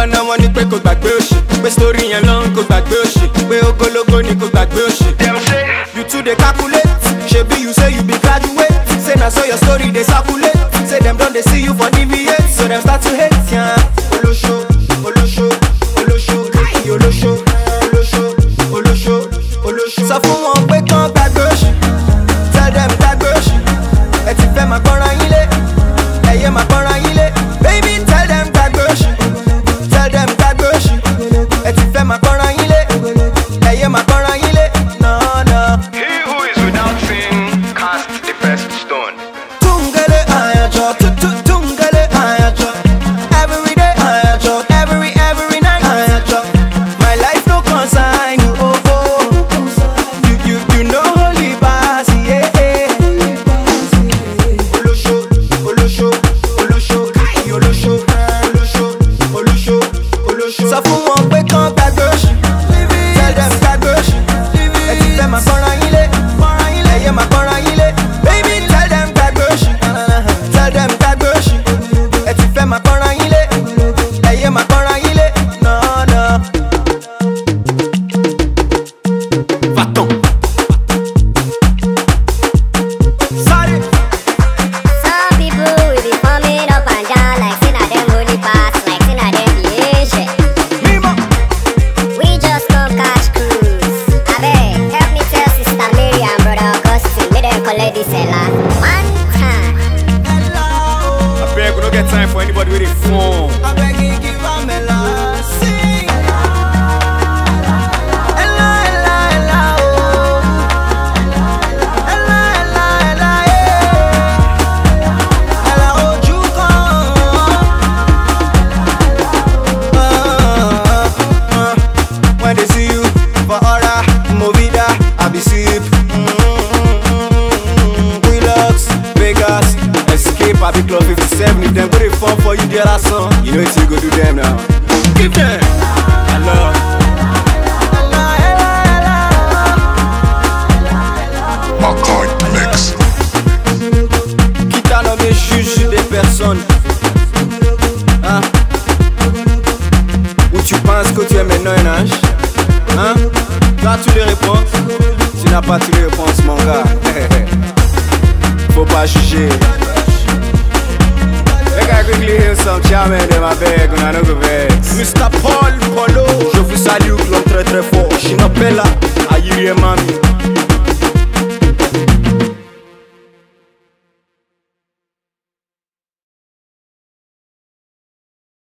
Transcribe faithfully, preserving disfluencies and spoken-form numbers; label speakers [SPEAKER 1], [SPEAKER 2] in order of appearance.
[SPEAKER 1] máa ná wọn ní pé kò gbàgbé òṣì, pé story yẹn ló ń kò gbàgbé òṣì, pé ogologo ni kò gbàgbé òṣì. You too dey calculate, shebi you say you be graduate, say na so your story dey circulate, say dem don dey see you for deviate, so dem start to hate ya. Olosho, Olosho, Olosho, Olosho, Olosho, Olosho, Olosho. Sọ fún wọn pé kán gbàgbé òṣì, tell dem gbàgbé òṣì, ẹ ti fẹ́ máa gbọ́ra yín lé, ẹ̀yẹ máa gbọ́ra yín lé. Baby tell dem gbàgbé òṣì, tell dem gbàgbé òṣì, ẹ ti fẹ́ máa gbọ́ra yín lé, ẹ̀yẹ máa gbọ́ra yín lé. No, no.
[SPEAKER 2] He who is without sin cast the first stone.
[SPEAKER 1] Tungele ayacho, tu tu tungele ayacho. Every day ayacho, every every night ayacho. My life no concern you, oh oh. You you you know holy pass, yeah yeah. Olosho, Olosho, Olosho, Olosho, Olosho, Olosho, Olosho. Sọ fún wọn pé kán gbàgbé òṣì, tell them gbàgbé òṣì. Ẹ ti fẹ́ máa gbọ́ra yín lé, ẹ̀yẹ máa gbọ́ra yín lé. Baby tell them gbàgbé òṣì, tell them gbàgbé òṣì. Ẹ ti fẹ́ máa gbọ́ra yín lé, ẹ̀yẹ máa gbọ́ra yín lé. No, no. Va-t'en. Sorry.
[SPEAKER 3] Some people will be coming up and down like say na them only pass, like say na them be ancient.
[SPEAKER 1] Mima.
[SPEAKER 3] We just come catch cruise. Abeg, help me tell Sister Mary and Brother Augustine, make them collect this Ella. One time.
[SPEAKER 1] I beg we no get time for anybody with a phone. I beg you give am Ella. Sing. Ella, Ella, Ella, oh. Ella, Ella, Ella, eh. Ella, oh, you come. Uh, uh, uh. When they see you for aura, movida, I be sip. Relax, Vegas, escape, I be club fifty-seven. If them go dey fun for you, there are some. You know what you go do them now. Give them. I love.
[SPEAKER 4] Marqai mix.
[SPEAKER 1] Quitte à nommer juge des personnes. Hein? Où tu penses que tu es maintenant un ange? Hein? Tu as toutes les réponses? Tu n'as pas toutes les réponses, mon gars. Faut pas juger. Make I quickly hear some charming in my bag when I know the vex. Mister Paul Polo, je vous salue, l'homme très très fort, Oshi Bella.